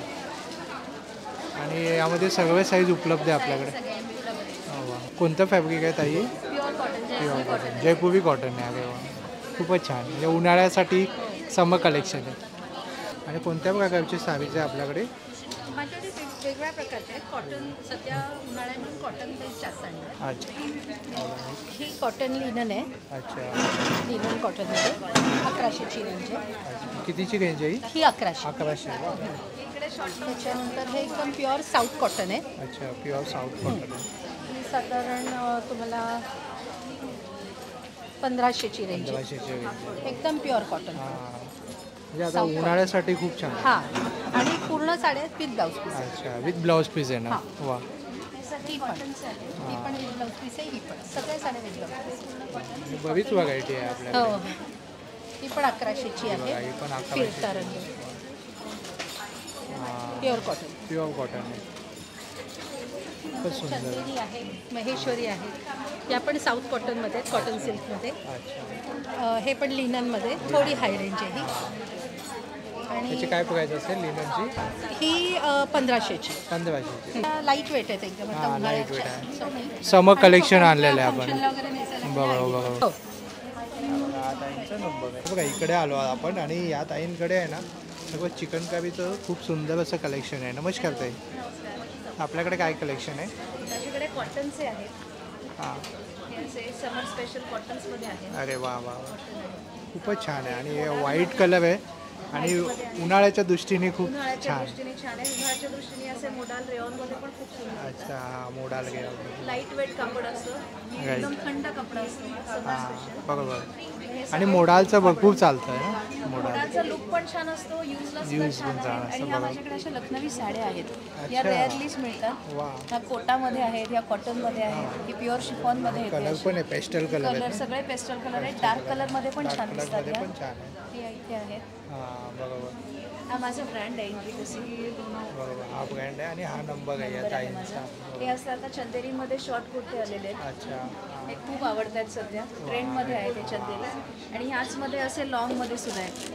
A: आणि यामध्ये सर्व साईज उपलब्ध आहे आपल्याकडे. वा. कोणतं फॅब्रिक आहे ताई?
H: Pure cotton.
A: Pure cotton, Jaipuri cotton आहे. अरे वा, खूपच छान. म्हणजे उन्हाळ्यासाठी समर कलेक्शन आहे. आणि कोणत्या प्रकारची साडीचे आहे आपल्याकडे?
H: माझ्याकडे वेगवेगळ्या प्रकारचे आहेत. कॉटन सध्या उन्हाळ्यात कॉटन बेस जास्त आहे.
A: अच्छा.
H: ही कॉटन लिनन आहे.
A: अच्छा.
H: लिनन कॉटनमध्ये 1100ची रेंज आहे.
A: अच्छा. कितीची रेंज आहे
H: ही? 1100.
A: 1100.
H: त्याच्यानंतर हे एकदम प्युअर साऊथ कॉटन आहे.
A: अच्छा, प्युअर साऊथ कॉटन आहे.
H: ही साधारण तुम्हाला 1500ची रेंज आहे.
A: 1500ची रेंज.
H: एकदम प्युअर कॉटन.
A: म्हणजे आता उन्हाळ्यासाठी खूप छान.
H: हां. आणि पूर्ण साड्या विथ ब्लाऊज पीस.
A: अच्छा, विथ ब्लाऊज पीस आहे ना? वा.
H: ही पण विथ ब्लाऊज पीस आहे. ही पण सगळ्या साड्या विथ ब्लाऊज पीस.
A: बरीच व्हरायटी आहे आपल्याकडे.
H: हो. ही पण 1100ची आहे.
A: ही पण 1100.
H: फिरता रंग. Pure cotton.
A: प्युअर कॉटन आहे. खूपच सुंदर.
H: चंदेरी आहे, महेश्वरी आहे. या पण साऊथ कॉटनमध्ये, कॉटन सिल्कमध्ये.
A: अच्छा.
H: हे पण लिननमध्ये थोडी हाय रेंज आहे ही. आणि
A: त्याची काय प्राईस असेल लिननची?
H: ही 1500ची.
A: 1500ची.
H: लाईट वेट आहेत एकदम.
A: हां, लाईट वेट आहे. समर कलेक्शन आणलेलं आहे आपण. बघा. या ताईंचा नंबर आहे बघा. इकडे आलो आपण आणि या ताईंकडे आहे ना सगळं चिकनकारीचं खूप सुंदर असं कलेक्शन आहे. नमस्कार ताई, आपल्याकडे काय कलेक्शन आहे?
H: त्याच्याकडे कॉटनचे आहेत.
A: हां.
H: हे असे समर स्पेशल कॉटन्समध्ये आहेत.
A: अरे वा वा, खूपच छान आहे. आणि हे व्हाईट कलर आहे आणि उन्हाळ्याच्या दृष्टीने खूप छान.
H: दृष्टीने छान आहे. उन्हाळ्याच्या दृष्टीने असे मोडाल रेऑनमध्ये पण खूप सुंदर.
A: अच्छा. हां, मोडाल घ्या.
H: लाईट वेट कापड असतं, एकदम थंड कपडा असतो.
A: हां, बरोबर. आणि मोडालचं भरपूर चालतं आहे ना?
H: मोडालचा लुक पण छान असतो, यूजलेस पण छान आहे. आणि ह्या माझ्याकडे अशा लखनवी साड्या आहेत. या रेअरलीच मिळतात. ह्या कोटामध्ये आहेत, ह्या कॉटनमध्ये आहेत, ही प्युअर शिफॉनमध्ये आहेत.
A: कलर पण आहे, पेस्टल कलर
H: कलर सगळे पेस्टल कलर आहेत. डार्क कलरमध्ये पण छान दिसतात.
A: पण छान आहे.
H: हे इथे आहेत.
A: हां, बरोबर.
H: हा माझा ब्रँड आहे इंट्रिकसी.
A: बरोबर, हा ब्रँड आहे. आणि हा नंबर आहे या ताईंचा.
H: हे असं आता चंदेरीमध्ये शॉर्ट कुर्ते आलेले आहेत.
A: अच्छा.
H: हे खूप आवडत आहेत सध्या, ट्रेंडमध्ये आहे ते चंदेरी. आणि ह्याचमध्ये असे लॉंगमध्ये सुद्धा आहेत.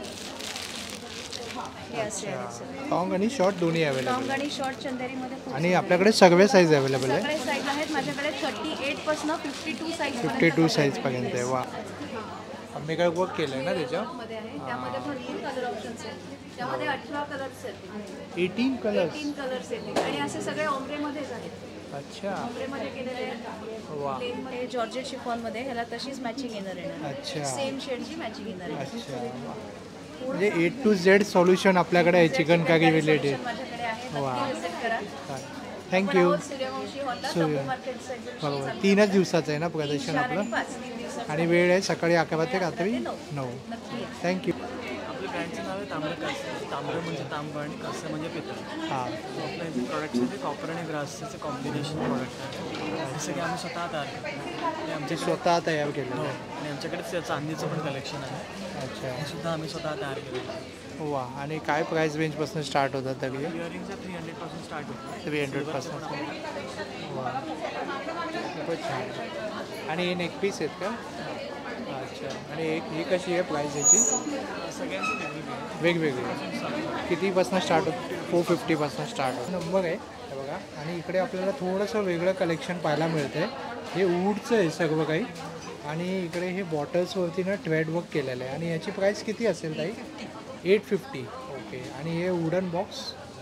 H: हे असे आहेत.
A: लॉंग आणि शॉर्ट दोन्ही अवेलेबल.
H: लॉंग आणि शॉर्ट चंदेरीमध्ये खूप
A: आणि आपल्याकडे सगळे साईज अवेलेबल आहे.
H: सगळे साईज आहेत माझ्याकडे. 38 पासून 52 साईज.
A: 52 साईजपर्यंत आहे. वा. आम्ही काय वर्क केलं आहे ना
H: त्याच्यामध्ये आहे. त्यामध्ये भरपूर कलर ऑप्शन्स आहेत. त्यामध्ये 18 कलर्स आहेत.
A: 18 कलर्स.
H: 18 कलर्स आहेत. आणि असे सगळे ऑम्ब्रेमध्येच आहेत.
A: अच्छा
I: कॉम्प्रेमध्ये केलेले आहेत.
A: वा
I: हे जॉर्जेट शिफॉनमध्ये ह्याला तशीच मॅचिंग येणार
A: अच्छा.
I: येणार सेम शेडची मॅचिंग येणार आहे.
A: अच्छा म्हणजे A to Z सोल्युशन आपल्याकडे आहे चिकन करी रिलेटेड.
I: माझ्याकडे आहे
A: वा
I: नक्की विजिट करा.
A: थँक्यू.
I: सूर्यवंशी हॉलला
A: सूर्य.
I: टॉप मार्केटचं exhibition
A: बरोबर
I: चालू
A: 3च दिवसाचं आहे ना प्रदर्शन
I: 3, 4 आणि
A: आपलं
I: 5 तीन दिवसाचं.
A: आणि वेळ आहे सकाळी 11 ते रात्री 9.
I: नक्की या.
A: थँक्यू.
N: आपल्या ब्रँडचं नाव आहे तांबडं कास्य. तांबडं म्हणजे तांब आणि कास्य म्हणजे पितळ.
A: हां
N: आपल्या इथे प्रॉडक्ट्स आहे ते कॉपर आणि ब्रासचं कॉम्बिनेशन प्रॉडक्ट आहे. जसं की आम्ही स्वतः तयार करतो. हे आमचे
A: स्वतः तयार केलेलं
N: हो
A: आहे.
N: आणि आमच्याकडे चांदीचं पण कलेक्शन आहे.
A: अच्छा
N: हे सुद्धा आम्ही स्वतः तयार केलेलं आहे.
A: वा आणि काय प्राईस रेंजपासून स्टार्ट होतात तरी
N: इयरिंगच्या 300 पासून स्टार्ट होतो.
A: 300 पासून. वा खूपच छान. आणि हे नेक पीस आहेत का? अच्छा आणि ही कशी आहे प्राईस याची?
N: सगळ्यांची वेगवेगळी आहे.
A: वेगवेगळी कितीपासून स्टार्ट होतं? 450 पासून स्टार्ट होतं. नंबर आहे हे बघा. आणि इकडे आपल्याला थोडंसं वेगळं कलेक्शन पाहायला मिळतं आहे. हे वूडचं आहे सर्व काही आणि इकडे हे बॉटल्सवरती ना ट्रेड वर्क केलेलं आहे. आणि याची प्राईस किती असेल ताई? 850. ओके. आणि हे वुडन बॉक्स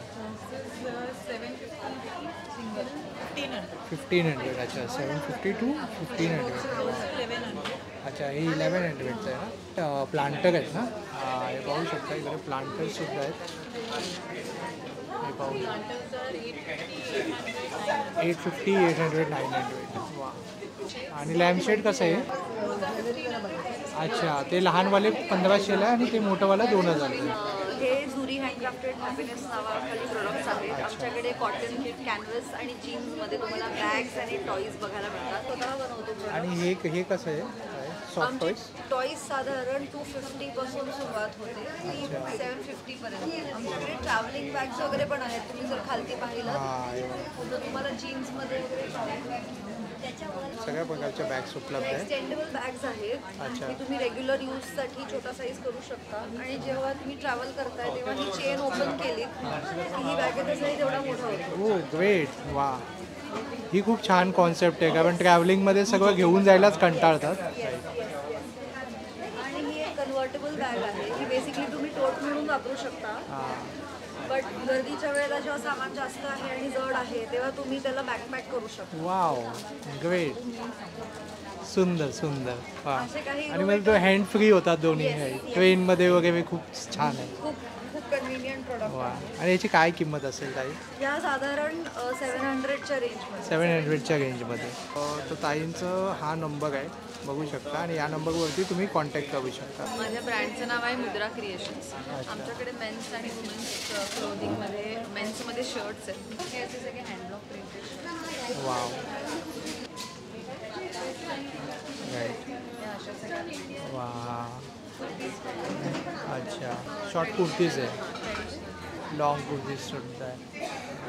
A: 1500. अच्छा 750 to 1500. अच्छा हे 1100चं आहे ना. प्लांटर आहेत ना. हे पाहू शकता इकडे प्लांटर्ससुद्धा आहेत. हे पाहू शकता 850, 800, 900. वा आणि लॅम्पशेड कसं आहे? अच्छा ते लहानवाले 1500ला आणि ते मोठंवाला 2000.
J: हे झुरी हँडक्राफ्टेड हॅपीनेस नावाखाली प्रोडक्ट्स आहेत. आमच्याकडे कॉटन कॅनव्हस आणि जीन्समध्ये तुम्हाला बॅग्स आणि टॉईज बघायला मिळतात. स्वतः बनवतो.
A: आणि हे कसं आहे? Soft toys?
J: टॉईज साधारण 250 पासून सुरुवात होते 750 पर्यंत. आमच्याकडे ट्रॅव्हलिंग बॅग्स वगैरे पण आहेत. तुम्ही जर खालती पाहिलं तर तुम्हाला जीन्समध्ये
A: सगळ्या प्रकारच्या बॅग्स उपलब्ध आहेत.
J: एक्सटेंडेबल बॅग्स आहेत.
A: अच्छा.
J: की तुम्ही रेग्युलर यूजसाठी छोटा साईज करू शकता आणि जेव्हा तुम्ही ट्रॅव्हल करताय तेव्हा ही चेन ओपन केली ही बॅगेतच तेवढा मोठा होतो.
A: हो ग्रेट. वा ही खूप छान कॉन्सेप्ट आहे कारण ट्रॅव्हलिंगमध्ये सगळं घेऊन जायलाच कंटाळतात.
J: आणि ही एक कन्व्हर्टेबल बॅग आहे. ही बेसिकली तुम्ही टोट म्हणून वापरू शकता. बट गर्दीच्या वेळेला जेव्हा सामान जास्त आहे आणि जड आहे तेव्हा तुम्ही त्याला बॅकपॅक करू शकता.
A: Wow great. सुंदर सुंदर. वा
J: असे काही
A: आणि मग तो हँड फ्री होतात दोन्ही. ट्रेनमध्ये वगैरे खूप छान आहे.
J: खूप कन्व्हिनियंट प्रोडक्ट.
A: वा आणि याची काय किंमत असेल ताई?
J: या साधारण 700च्या रेंजमध्ये.
A: 700च्या रेंजमध्ये. तर ताईंचं हा नंबर आहे बघू शकता आणि या नंबरवरती तुम्ही कॉन्टॅक्ट करू शकता.
F: माझ्या ब्रँडचं नाव आहे मुद्रा क्रिएशन्स. आमच्याकडे मेन्स आणि वुमेन्स क्लोदिंगमध्ये मेन्समध्ये शर्ट्स आहेत. हे असे सगळे हँडब्लॉक प्रिंटेड.
A: Wow right. वा अच्छा शॉर्ट कुर्तीज आहे. लॉंग कुर्तीज सुद्धा आहे.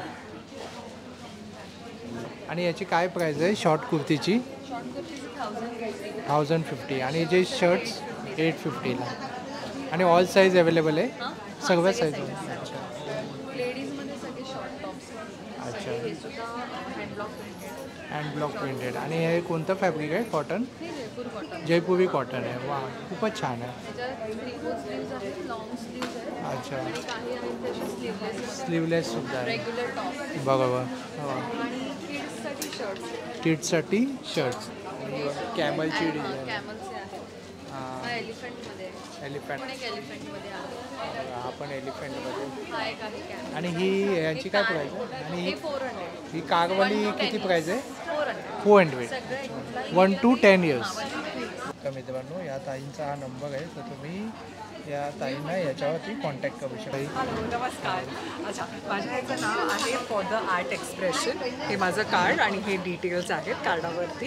A: आणि याची काय प्राईस आहे शॉर्ट कुर्तीची?
F: शॉर्ट कुर्तीची
A: 1050 आणि जे शर्ट्स 850ला. आणि ऑल साईज अवेलेबल आहे? सगळ्या साईज. अच्छा
F: लेडीजमध्ये सगळे शॉर्ट टॉप्स.
A: अच्छा
F: हे सुद्धा हँडब्लॉक प्रिंटेड.
A: Hand block printed. आणि हे कोणतं फॅब्रिक आहे? कॉटन?
F: हे जयपूर कॉटन.
A: जयपुरी कॉटन आहे. वा खूपच छान आहे.
F: त्याच्यात 3/4 स्लीव्ज आहेत, लॉंग स्लीव्ज आहेत.
A: अच्छा
F: आणि काही आहेत त्याचे स्लीवलेस.
A: स्लीवलेस सुद्धा आहे.
F: Regular top.
A: बरोबर.
F: आणि किड्ससाठी शर्ट्स.
A: किड्ससाठी शर्ट्स. कॅमलची डिझाईन.
F: कॅमलचे आहेत. हा एलिफंटमध्ये आहे.
A: एलिफंट.
F: पण एक एलिफंटमध्ये आहे.
A: हा पण एलिफंटमध्ये.
F: हा एक आहे कॅमल.
A: आणि ही यांची काय प्राईस आहे? आणि
F: हे 400.
A: ही कारवाली किती प्राईस आहे?
F: 400.
A: 400.
F: सगळं
A: 1 to 10 years. तर मित्रांनो या ताईंचा हा नंबर आहे तर तुम्ही या ताईंना याच्यावरती कॉन्टॅक्ट करू शकता.
O: हॅलो नमस्कार. अच्छा माझ्या ह्याचं नाव आहे फॉर द आर्ट एक्सप्रेशन. हे माझं कार्ड आणि हे डिटेल्स आहेत कार्डावरती.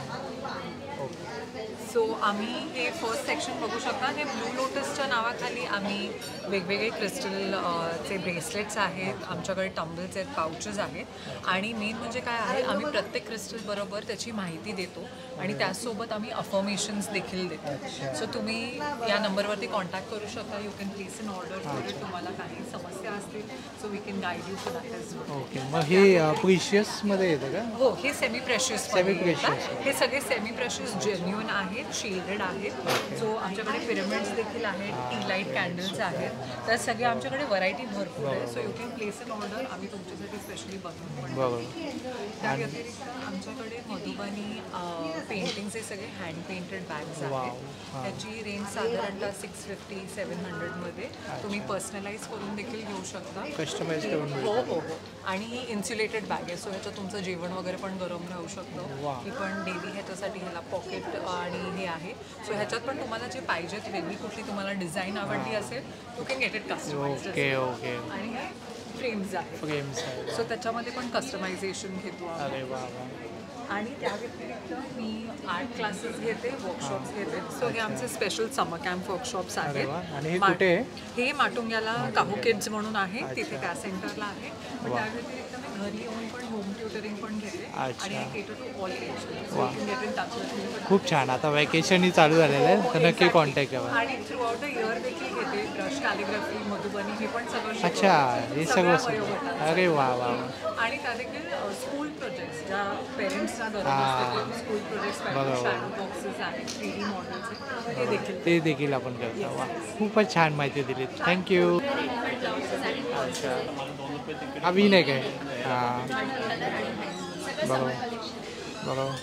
O: सो आम्ही हे फर्स्ट सेक्शन बघू शकता. हे ब्लू लोटसच्या नावाखाली आम्ही वेगवेगळे क्रिस्टल चे ब्रेसलेट्स आहेत. आमच्याकडे टंबल्स आहेत, पाउचेस आहेत आणि मेन म्हणजे काय आहे आम्ही प्रत्येक क्रिस्टलबरोबर त्याची माहिती देतो आणि त्याचसोबत आम्ही अफर्मेशन्स देखील देतो. सो तुम्ही या नंबरवरती कॉन्टॅक्ट करू शकता. You can place in order. तुम्हाला काही समस्या असतील so we can guide you for that as well.
A: Okay मग हे प्रिशियसमध्ये येतं का?
O: हो हे सेमी प्रेशियस.
A: Semi precious.
O: हे सगळे सेमी प्रेशियस जेन्युइन आहेत आहेत, शेडेड आहेत. सो आमच्याकडे पिरॅमिड्स देखील आहेत, टी लाईट कॅन्डल्स आहेत. तर सगळे आमच्याकडे व्हरायटी भरपूर आहे. So you can place an order, आम्ही तुमच्यासाठी स्पेशली बनवून पण देतो. त्या व्यतिरिक्त आमच्याकडे मधुबनी पेंटिंगचे सगळे हँड पेंटेड बॅग्स आहेत. त्याची रेंज साधारणतः 650-700 मध्ये. तुम्ही पर्सनलाइज करून देखील घेऊ शकता,
A: कस्टमाइज करून
O: हो हो हो. आणि ही इन्सुलेटेड बॅग आहे, सो ह्याच्यात तुमचं जेवण वगैरे पण गरम राहू शकतं. ही पण डेली ह्याच्यासाठी ह्याला पॉकेट आणि हे आहे. सो ह्याच्यात पण तुम्हाला जे पाहिजेत, वेगळी कुठली तुम्हाला डिझाईन आवडली असेल, you can get it customised.
A: Okay okay.
O: आणि फ्रेम्स आहेत.
A: फ्रेम्स आहेत.
O: सो त्याच्यामध्ये पण कस्टमायझेशन घेतो आम्ही.
A: अरे वा वा.
O: आणि त्या व्यतिरिक्त मी आर्ट क्लासेस घेते, वर्कशॉप्स घेते. सो हे आमचे स्पेशल समर कॅम्प वर्कशॉप्स आहेत.
A: आणि हे कुठे आहे?
O: हे माटुंग्याला काहू किड्स म्हणून आहे, तिथे त्या सेंटरला आहे. पण त्या व्यतिरिक्त मी घरी येऊन पण होम ट्युटरिंग पण घेते. आणि I cater to all age.
A: खूप छान. आता वॅकेशनही चालू झालेलं आहे, तर नक्की कॉन्टॅक्ट करा.
O: आणि थ्रू आउट द इयर देखील घेते. ब्रश कॅलिग्राफी, मधुबनी, हे पण सगळं
A: अच्छा, हे सगळं
O: वयोगटाचं.
A: अरे वा वा.
O: आणि त्या देखील स्कूल प्रोजेक्ट्स, ज्या पेरेंट्सना गरज असते, स्कूल प्रोजेक्ट्स, शॅडो बॉक्सेस आहेत, 3D मॉडेल्स, ते देखील
A: देखील आपण करतो. वा, खूपच छान माहिती दिली, थँक्यू. अच्छा, हा विनय काय? हां बरोबर बरोबर.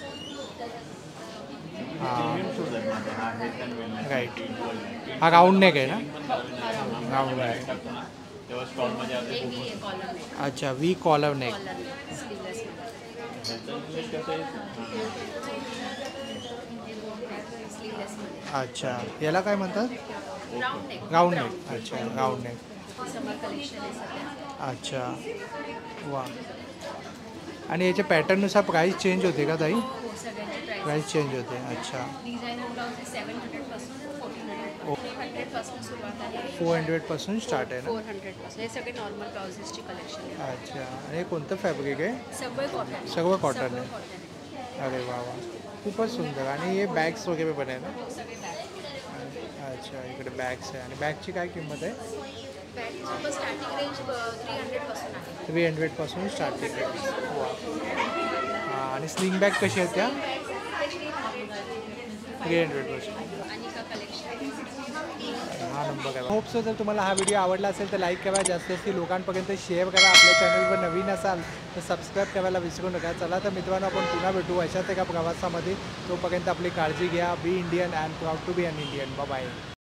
A: हां राईट. हा राऊंड नेक आहे ना? राऊंड आहे. अच्छा, वी कॉलर नेक. अच्छा, याला काय म्हणतात? Round neck. अच्छा, राऊंड नेक. अच्छा, वा. आणि याच्या पॅटर्ननुसार प्राईस चेंज होते का ताई? प्राईस चेंज होते. अच्छा. 400 पासून स्टार्ट आहे ना?
H: 400 पासून. हे सगळे नॉर्मल ब्लाउजेसची कलेक्शन आहे.
A: अच्छा. आणि हे कोणतं फॅब्रिक आहे?
H: सगळं कॉटन.
A: सगळं कॉटन आहे. अरे वा वा, खूपच सुंदर. आणि हे बॅग्स वगैरे पण आहे ना? अच्छा, इकडे बॅग्स आहे. आणि बॅगची काय किंमत आहे?
H: बॅगची स्टार्टिंग रेंज 300 पासून आहे.
A: 300 पासून स्टार्टिंग रेंज. वा. हां, आणि स्लिंग बॅग कशी आहेत त्या? 300 पासून. हा नंबर करा. होप सो जर तुम्हाला हा व्हिडिओ आवडला असेल तर लाईक करा, जास्तीत लोकांपर्यंत शेअर करा. आपल्या चॅनलवर नवीन असाल तर सबस्क्राईब करायला विसरू नका. चला तर मित्रांनो, आपण पुन्हा भेटू अशाच एका प्रवासामध्ये. तोपर्यंत आपली काळजी घ्या. Be Indian and proud to be an Indian. Bye bye.